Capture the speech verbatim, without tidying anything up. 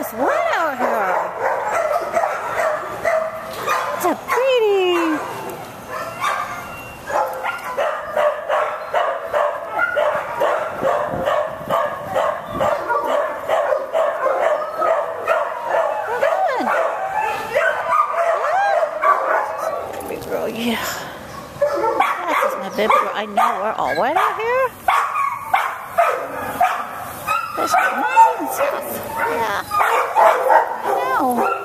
it's wet out here. It's a pretty. Big girl, yeah. That's my baby girl. I know we're all wet out here. There's mud and stuff. Yeah. I know.